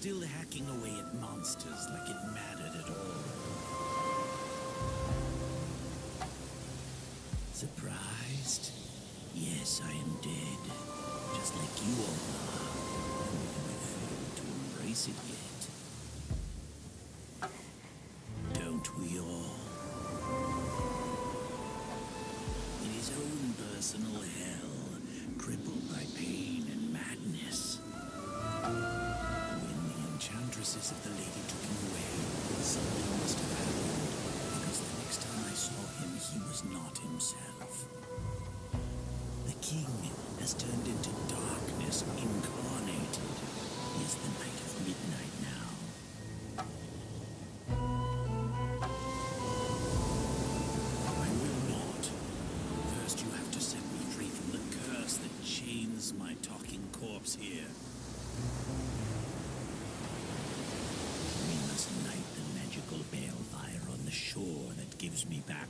still hacking away at monsters like it mattered at all. Surprised? Yes, I am dead. Just like you all are. Only I failed to embrace it yet. Don't we all? In his own personal hell, crippled by pain and madness. When the enchantresses of the lady took him away, something must have happened, because the next time I saw him, he was not himself. The king has turned into darkness incarnated. He is the Knight of Midnight now. I will not. First you have to set me free from the curse that chains my talking corpse here. We must light the magical balefire on the shore that gives me back